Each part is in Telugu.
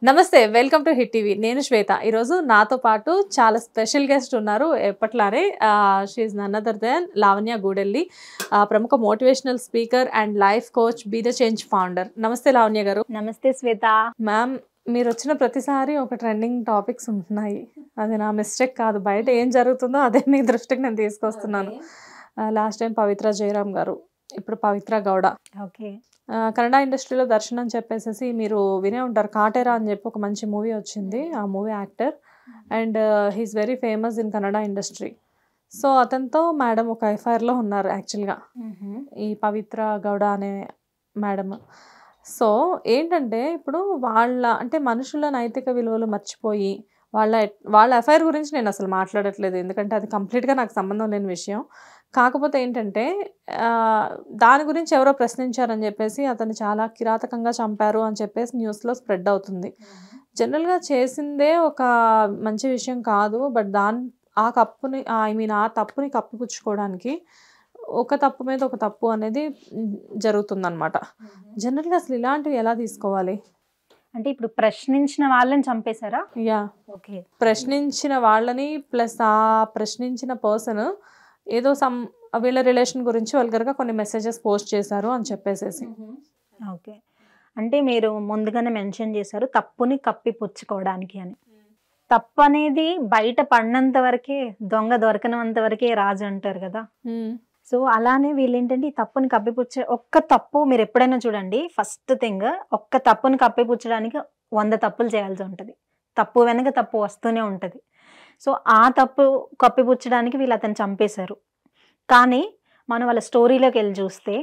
నమస్తే వెల్కమ్ టు హిట్ టీవీ నేను శ్వేత ఈరోజు నాతో పాటు చాలా స్పెషల్ గెస్ట్ ఉన్నారు ఎప్పట్లానే she is none other than Lavanya Gudelli ప్రముఖ motivational speaker and life coach be the change founder. నమస్తే లావణ్య గారు. నమస్తే శ్వేత మ్యామ్, మీరు వచ్చిన ప్రతిసారి ఒక ట్రెండింగ్ టాపిక్స్ ఉంటున్నాయి. అది నా మిస్టేక్ కాదు, బయట ఏం జరుగుతుందో అదే మీ దృష్టికి నేను తీసుకొస్తున్నాను. లాస్ట్ టైం పవిత్ర జయరామ్ గారు, ఇప్పుడు పవిత్ర గౌడ. ఓకే, కన్నడ ఇండస్ట్రీలో దర్శన్ అని చెప్పేసి మీరు వినే ఉంటారు. కాటేరా అని చెప్పి ఒక మంచి మూవీ వచ్చింది. ఆ movie actor and he's very famous in Kannada industry. So అతనితో మేడం ఒక ఎఫ్ఐఆర్లో ఉన్నారు యాక్చువల్గా, ఈ పవిత్ర గౌడ అనే మేడం. సో ఏంటంటే ఇప్పుడు అంటే మనుషుల నైతిక విలువలు మర్చిపోయి వాళ్ళ ఎఫ్ఐఆర్ గురించి నేను అసలు మాట్లాడట్లేదు, ఎందుకంటే అది కంప్లీట్గా నాకు సంబంధం లేని విషయం. కాకపోతే ఏంటంటే దాని గురించి ఎవరో ప్రశ్నించారని చెప్పేసి అతను చాలా కిరాతకంగా చంపారు అని చెప్పేసి న్యూస్లో స్ప్రెడ్ అవుతుంది. జనరల్గా చేసిందే ఒక మంచి విషయం కాదు, బట్ ఆ తప్పుని కప్పిపుచ్చుకోవడానికి ఒక తప్పు మీద ఒక తప్పు అనేది జరుగుతుందన్నమాట. జనరల్గా అసలు ఇలాంటివి ఎలా తీసుకోవాలి? అంటే ఇప్పుడు ప్రశ్నించిన వాళ్ళని చంపేశారా? యా, ఓకే, ప్రశ్నించిన వాళ్ళని ప్లస్ ఆ ప్రశ్నించిన పర్సన్ ఏదో వీళ్ళ రిలేషన్ గురించి వల్గర్గా కొన్ని మెసేజెస్ పోస్ట్ చేశారు అని చెప్పేసేసి. ఓకే, అంటే మీరు ముందుగానే మెన్షన్ చేశారు తప్పుని కప్పిపుచ్చుకోవడానికి అని. తప్పు అనేది బయట పడినంత వరకే, దొంగ దొరకనంత వరకే రాజు అంటారు కదా. సో అలానే వీళ్ళు ఏంటంటే ఈ తప్పుని ఒక్క తప్పు మీరు ఎప్పుడైనా చూడండి, ఫస్ట్ థింగ్ ఒక్క తప్పుని కప్పిపుచ్చడానికి 100 తప్పులు చేయాల్సి ఉంటుంది. తప్పు వెనక తప్పు వస్తూనే ఉంటుంది. సో ఆ తప్పు కప్పిపుచ్చడానికి వీళ్ళు అతను చంపేశారు. కానీ మనం వాళ్ళ స్టోరీలోకి వెళ్ళి చూస్తే,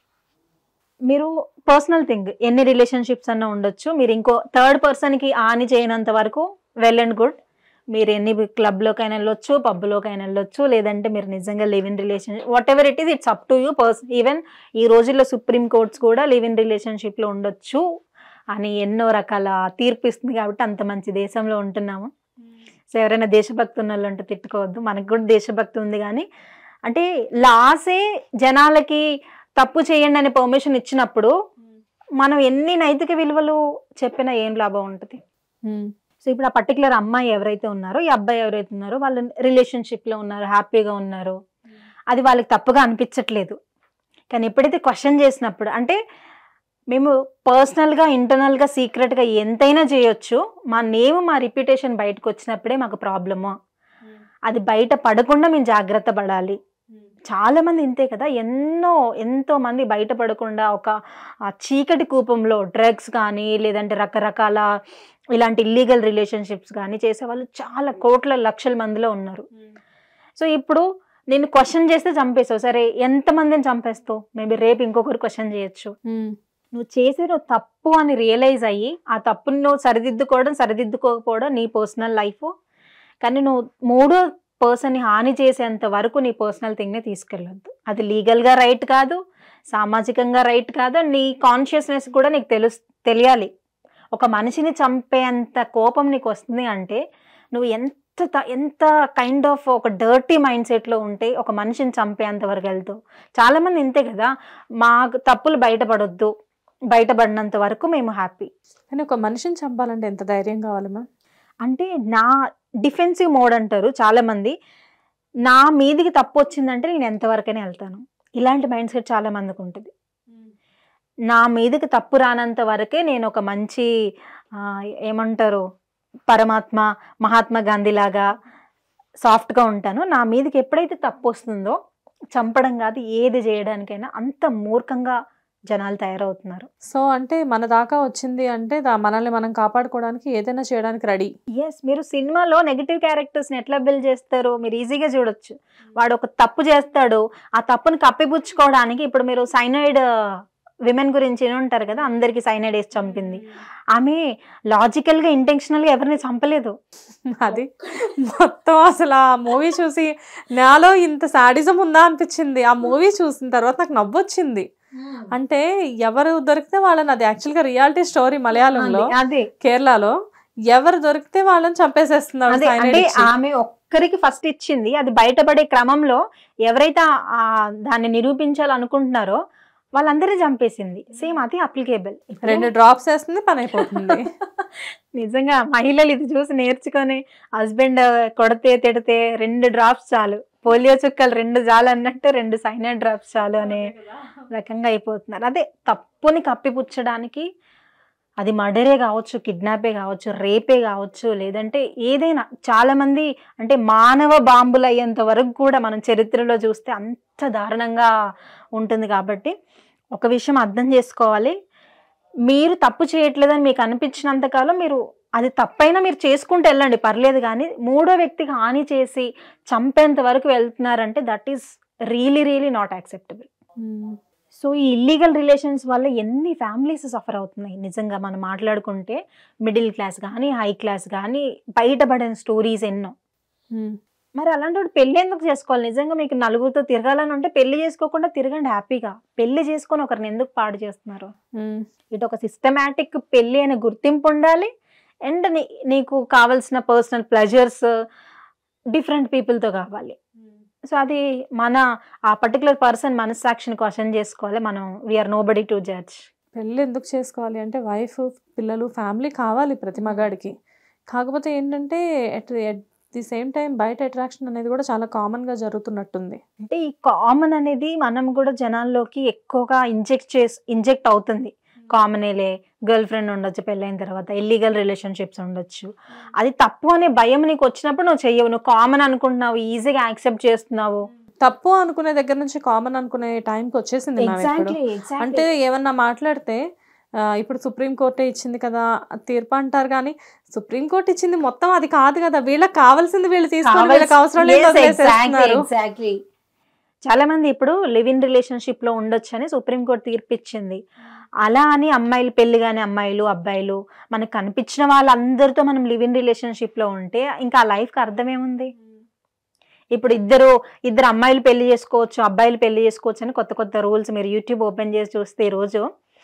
మీరు పర్సనల్ థింగ్ ఎన్ని రిలేషన్షిప్స్ అన్నా ఉండొచ్చు, మీరు ఇంకో థర్డ్ పర్సన్కి హాని చేయనంత వరకు వెల్ అండ్ గుడ్. మీరు ఎన్ని క్లబ్లోకైనా వెళ్ళొచ్చు, పబ్లోకైనా వెళ్ళొచ్చు, లేదంటే మీరు నిజంగా live in relationship, whatever it is, it's up to you person. Even ఈ రోజుల్లో సుప్రీం కోర్ట్స్ కూడా లివ్ ఇన్ రిలేషన్షిప్లో ఉండొచ్చు అని ఎన్నో రకాల తీర్పు ఇస్తుంది. కాబట్టి అంత మంచి దేశంలో ఉంటున్నాము. సో ఎవరైనా దేశభక్తి ఉన్న వాళ్ళు అంటే తిట్టుకోవద్దు, మనకు కూడా దేశభక్తి ఉంది. కానీ అంటే లాసే జనాలకి తప్పు చేయండి అనే పర్మిషన్ ఇచ్చినప్పుడు మనం ఎన్ని నైతిక విలువలు చెప్పినా ఏం లాభం ఉంటుంది? సో ఇప్పుడు ఆ పర్టికులర్ అమ్మాయి ఎవరైతే ఉన్నారో, ఈ అబ్బాయి ఎవరైతే ఉన్నారో, వాళ్ళు రిలేషన్షిప్లో ఉన్నారు, హ్యాపీగా ఉన్నారు, అది వాళ్ళకి తప్పుగా అనిపించట్లేదు. కానీ ఎప్పుడైతే క్వశ్చన్ చేసినప్పుడు, అంటే మేము పర్సనల్గా ఇంటర్నల్గా సీక్రెట్గా ఎంతైనా చేయొచ్చు, మా నేమ్ మా రిప్యుటేషన్ బయటకు వచ్చినప్పుడే మాకు ప్రాబ్లము. అది బయట పడకుండా మేము జాగ్రత్త పడాలి. చాలా మంది ఇంతే కదా, ఎంతో మంది బయట పడకుండా ఒక చీకటి కూపంలో డ్రగ్స్ కానీ, లేదంటే రకరకాల ఇలాంటి ఇల్లీగల్ రిలేషన్షిప్స్ కానీ చేసేవాళ్ళు చాలా కోట్ల లక్షల మందిలో ఉన్నారు. సో ఇప్పుడు నేను క్వశ్చన్ చేస్తే చంపేస్తావు, సరే ఎంతమందిని చంపేస్తావు? మేబీ రేపు ఇంకొకరు క్వశ్చన్ చేయొచ్చు. నువ్వు చేసే తప్పు అని రియలైజ్ అయ్యి ఆ తప్పుని నువ్వు సరిదిద్దుకోకపోవడం నీ పర్సనల్ లైఫ్. కానీ నువ్వు మూడో పర్సన్ని హాని చేసేంత వరకు నీ పర్సనల్ థింగ్ని తీసుకెళ్ళొద్దు. అది లీగల్గా రైట్ కాదు, సామాజికంగా రైట్ కాదు. నీ కాన్షియస్నెస్ కూడా నీకు తెలియాలి. ఒక మనిషిని చంపేంత కోపం నీకు వస్తుంది అంటే నువ్వు ఎంత కైండ్ ఆఫ్ ఒక డర్టీ మైండ్ సెట్లో ఉంటే ఒక మనిషిని చంపేంత వరకు వెళ్తావు. చాలామంది ఇంతే కదా, మా తప్పులు బయటపడినంత వరకు మేము హ్యాపీ. కానీ ఒక మనిషిని చంపాలంటే ఎంత ధైర్యం కావాలమ్మా? అంటే నా డిఫెన్సివ్ మోడ్ అంటారు చాలామంది. నా మీదికి తప్పు వచ్చిందంటే నేను ఎంతవరకైనా వెళ్తాను. ఇలాంటి మైండ్ సెట్ చాలా మందికి ఉంటుంది. నా మీదకి తప్పు రానంత వరకే నేను ఒక మంచి ఏమంటారు, పరమాత్మ మహాత్మా గాంధీ లాగా సాఫ్ట్గా ఉంటాను. నా మీదకి ఎప్పుడైతే తప్పు వస్తుందో చంపడం కాదు, ఏది చేయడానికైనా అంత మూర్ఖంగా జనాలు తయారవుతున్నారు. సో అంటే మన దాకా వచ్చింది అంటే మనల్ని మనం కాపాడుకోవడానికి ఏదైనా చేయడానికి రెడీ. ఎస్, మీరు సినిమాలో నెగిటివ్ క్యారెక్టర్స్ని ఎట్లా బిల్డ్ చేస్తారో మీరు ఈజీగా చూడొచ్చు. వాడు ఒక తప్పు చేస్తాడు, ఆ తప్పుని కప్పిపుచ్చుకోవడానికి, ఇప్పుడు మీరు సైనైడ్ విమెన్ గురించి ఉంటారు కదా, అందరికి సైనైడ్ వేసి చంపింది. ఆమె లాజికల్గా ఇంటెన్షనల్గా ఎవరిని చంపలేదు. అది మొత్తం అసలు ఆ మూవీ చూసి నాలో ఇంత సాడిజం ఉందా అనిపించింది. ఆ మూవీ చూసిన తర్వాత నాకు నవ్వొచ్చింది. అంటే ఎవరు దొరికితే వాళ్ళని, అది యాక్చువల్గా రియాలిటీ స్టోరీ మలయాళంలో, అదే కేరళలో, ఎవరు దొరికితే వాళ్ళని చంపేసేస్తున్నారు. అంటే ఆమె ఒక్కరికి ఫస్ట్ ఇచ్చింది, అది బయటపడే క్రమంలో ఎవరైతే దాన్ని నిరూపించాలనుకుంటున్నారో వాళ్ళందరినీ చంపేసింది. సేమ్ అది అప్లికేబుల్. 2 డ్రాప్స్ వేస్తుంది పని అయిపోతుంది. నిజంగా మహిళలు ఇది చూసి నేర్చుకొని హస్బెండ్ కొడితే తిడితే 2 డ్రాప్స్ చాలు, పోలియో చుక్కలు 2 చాలు అన్నట్టు 2 సైనైడ్ డ్రాప్స్ చాలు అనే రకంగా అయిపోతున్నారు. అదే తప్పుని కప్పిపుచ్చడానికి అది మర్డరే కావచ్చు, కిడ్నాపే కావచ్చు, రేపే కావచ్చు, లేదంటే ఏదైనా చాలా మంది అంటే మానవ బాంబులు అయ్యేంత వరకు కూడా మనం చరిత్రలో చూస్తే అంత దారుణంగా ఉంటుంది. కాబట్టి ఒక విషయం అర్థం చేసుకోవాలి, మీరు తప్పు చేయట్లేదని మీకు అనిపించినంతకాలం మీరు అది తప్పైనా మీరు చేసుకుంటూ వెళ్ళండి, పర్లేదు. కానీ 3వ వ్యక్తికి హాని చేసి చంపేంత వరకు వెళ్తున్నారంటే that is really not acceptable. So ఈ ఇల్లీగల్ రిలేషన్స్ వల్ల ఎన్ని ఫ్యామిలీస్ సఫర్ అవుతున్నాయి. నిజంగా మనం మాట్లాడుకుంటే మిడిల్ క్లాస్ కానీ హై క్లాస్ కానీ బయటపడిన స్టోరీస్ ఎన్నో. మరి అలాంటి పెళ్లి ఎందుకు చేసుకోవాలి? నిజంగా మీకు నలుగురితో తిరగాలని ఉంటే పెళ్లి చేసుకోకుండా తిరగండి హ్యాపీగా. పెళ్లి చేసుకొని ఒకరిని ఎందుకు పాడు చేస్తున్నారు? ఇటు ఒక సిస్టమాటిక్ పెళ్లి అనే గుర్తింపు ఉండాలి, అండ్ నీకు కావాల్సిన పర్సనల్ ప్లెజర్స్ డిఫరెంట్ పీపుల్తో కావాలి. సో అది మన ఆ పర్టికులర్ పర్సన్ మనస్సాక్షిని క్వశ్చన్ చేసుకోవాలి. మనం వీఆర్ నోబడీ టు జడ్జ్. పెళ్ళి ఎందుకు చేసుకోవాలి అంటే వైఫ్, పిల్లలు, ఫ్యామిలీ కావాలి ప్రతి మగాడికి. కాకపోతే ఏంటంటే ఎట్ ది సేమ్ టైం బయట అట్రాక్షన్ అనేది కూడా చాలా కామన్గా జరుగుతున్నట్టుంది. అంటే ఈ కామన్ అనేది మనం కూడా జనాల్లోకి ఎక్కువగా ఇంజెక్ట్ అవుతుంది. కామనేలే, గర్ల్ ఫ్రెండ్ ఉండొచ్చు పెళ్ళైన తర్వాత, ఇల్లీగల్ రిలేషన్షిప్స్ ఉండొచ్చు. అది తప్పు అనే భయం నీకు వచ్చినప్పుడు నువ్వు చెయ్యవు. నువ్వు కామన్ అనుకుంటున్నావు, ఈజీగా యాక్సెప్ట్ చేస్తున్నావు. తప్పు అనుకునే దగ్గర నుంచి కామన్ అనుకునే టైంకి వచ్చేసింది. అంటే ఏమన్నా మాట్లాడితే ఇప్పుడు సుప్రీంకోర్టే ఇచ్చింది కదా తీర్పు అంటారు, కానీ సుప్రీంకోర్టు ఇచ్చింది మొత్తం అది కాదు కదా. వీళ్ళకి కావాల్సింది వీళ్ళు తీసుకొని వీళ్ళకి అవసరం లేదు. చాలా మంది ఇప్పుడు లివ్ ఇన్ రిలేషన్షిప్ లో ఉండొచ్చు అని సుప్రీంకోర్టు తీర్పు ఇచ్చింది. అలా అని అమ్మాయిలు పెళ్లి కానీ అమ్మాయిలు అబ్బాయిలు మనకు కనిపించిన వాళ్ళందరితో మనం లివ్ ఇన్ రిలేషన్షిప్ లో ఉంటే ఇంకా ఆ లైఫ్ కి అర్థమేముంది? ఇప్పుడు ఇద్దరు అమ్మాయిలు పెళ్లి చేసుకోవచ్చు, అబ్బాయిలు పెళ్లి చేసుకోవచ్చు అని కొత్త రూల్స్ మీరు యూట్యూబ్ ఓపెన్ చేసి చూస్తే ఈరోజు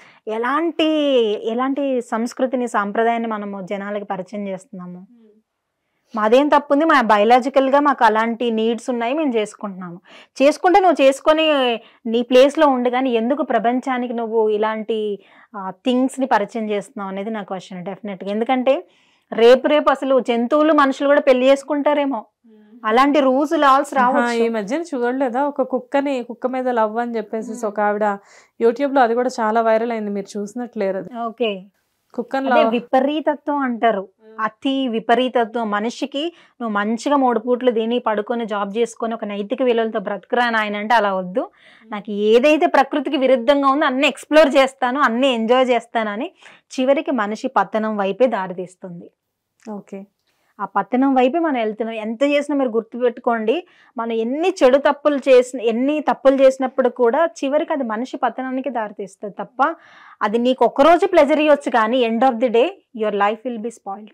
ఎలాంటి సంస్కృతిని సాంప్రదాయాన్ని మనము జనాలకి పరిచయం చేస్తున్నాము. మాదేం తప్పుంది? మా బయలాజికల్గా మాకు అలాంటి నీడ్స్ ఉన్నాయి, మేము చేసుకుంటున్నాము. చేసుకుంటే నువ్వు చేసుకొని నీ ప్లేస్లో ఉండు, కానీ ఎందుకు ప్రపంచానికి నువ్వు ఇలాంటి థింగ్స్ని పరిచయం చేస్తున్నావు అనేది నా క్వశ్చన్ డెఫినెట్గా. ఎందుకంటే రేపు అసలు జంతువులు మనుషులు కూడా పెళ్లి చేసుకుంటారేమో, అలాంటి రూల్స్ లాల్స్ రావచ్చు. ఈ మధ్యన చూడలేదా ఒక కుక్క మీద లవ్ అని చెప్పేసి ఒక ఆవిడ యూట్యూబ్ లో, అది కూడా చాలా వైరల్ అయింది, మీరు చూసినట్లేరు అది. ఓకే, కుక్కను విపరీతత్వం అంటారు, అతి విపరీతత్వం. మనిషికి నువ్వు మంచిగా 3 పూట్లు దీని పడుకొని జాబ్ చేసుకొని ఒక నైతిక విలువలతో బ్రతుకురా నాయన అంటే అలా వద్దు. నాకు ఏదైతే ప్రకృతికి విరుద్ధంగా ఉందో అన్ని ఎక్స్ప్లోర్ చేస్తాను, అన్ని ఎంజాయ్ చేస్తానని చివరికి మనిషి పతనం వైపే దారితీస్తుంది. ఓకే, ఆ పతనం వైపే మనం వెళ్తున్నాం. ఎంత చేసినా మీరు గుర్తుపెట్టుకోండి, మనం ఎన్ని తప్పులు చేసినప్పుడు కూడా చివరికి అది మనిషి పతనానికి దారితీస్తుంది తప్ప అది నీకు ఒక్కరోజు ప్లెజర్ ఇవ్వచ్చు, కానీ end of the day your life will be spoiled.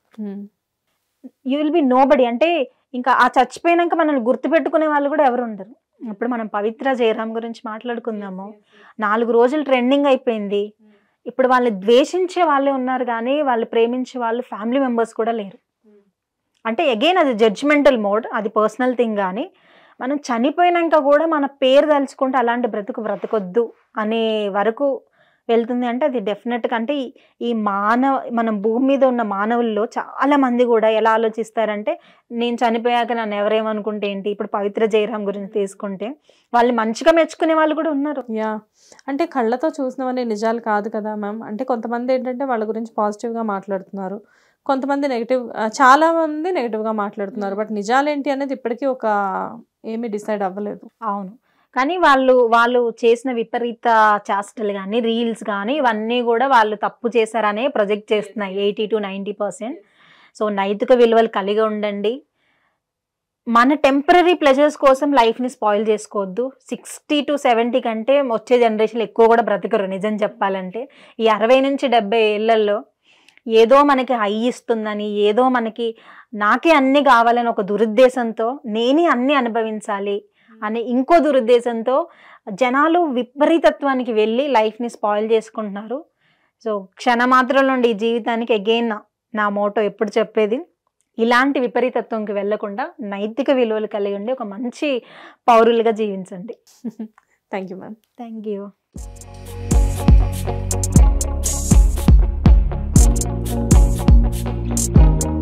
You will be nobody. అంటే ఇంకా ఆ చచ్చిపోయినాక మనల్ని గుర్తుపెట్టుకునే వాళ్ళు కూడా ఎవరు ఉండరు. ఇప్పుడు మనం పవిత్ర జయరాం గురించి మాట్లాడుకుందాము. 4 రోజులు ట్రెండింగ్ అయిపోయింది. ఇప్పుడు వాళ్ళని ద్వేషించే వాళ్ళే ఉన్నారు, కానీ వాళ్ళు ప్రేమించే వాళ్ళు ఫ్యామిలీ మెంబర్స్ కూడా లేరు. అంటే అగైన్ అది జడ్జ్మెంటల్ మోడ్, అది పర్సనల్ థింగ్. కానీ మనం చనిపోయినాక కూడా మన పేరు తలుచుకుంటే అలాంటి బ్రతకొద్దు అనే వరకు వెళ్తుంది. అంటే అది డెఫినెట్గా అంటే ఈ మనం భూమి మీద ఉన్న మానవుల్లో చాలా మంది కూడా ఎలా ఆలోచిస్తారంటే నేను చనిపోయాక నన్ను ఎవరేమనుకుంటే ఏంటి. ఇప్పుడు పవిత్ర జయరాం గురించి తీసుకుంటే వాళ్ళు మంచిగా మెచ్చుకునే వాళ్ళు కూడా ఉన్నారు. అంటే కళ్ళతో చూసినవన్నీ నిజాలు కాదు కదా మ్యామ్. అంటే కొంతమంది ఏంటంటే వాళ్ళ గురించి పాజిటివ్గా మాట్లాడుతున్నారు, కొంతమంది చాలా మంది నెగిటివ్గా మాట్లాడుతున్నారు. బట్ నిజాలేంటి అనేది ఇప్పటికీ ఏమీ డిసైడ్ అవ్వలేదు. అవును, కానీ వాళ్ళు చేసిన విపరీత చేష్టలు కానీ రీల్స్ కానీ ఇవన్నీ కూడా వాళ్ళు తప్పు చేశారనే ప్రొజెక్ట్ చేస్తున్నాయి 80 to 90%. సో నైతిక విలువలు కలిగి ఉండండి. మన టెంపరీ ప్లెజర్స్ కోసం లైఫ్ని స్పాయిల్ చేసుకోవద్దు. 60 to 70 కంటే వచ్చే జనరేషన్లో ఎక్కువ కూడా బ్రతకరు నిజం చెప్పాలంటే. ఈ 60 నుంచి 70 ఏళ్లలో ఏదో మనకి హై ఇస్తుందని, ఏదో నాకే అన్ని కావాలని ఒక దురుద్దేశంతో, నేనే అన్ని అనుభవించాలి అనే ఇంకో దురుద్దేశంతో జనాలు విపరీతత్వానికి వెళ్ళి లైఫ్ని స్పాయిల్ చేసుకుంటున్నారు. సో క్షణమాత్రం నుండి ఈ జీవితానికి అగైన్ నా మోటో ఎప్పుడు చెప్పేది, ఇలాంటి విపరీతత్వంకి వెళ్లకుండా నైతిక విలువలు కలిగి ఉండి ఒక మంచి పౌరులుగా జీవించండి. Thank you ma'am. Thank you. Thank you.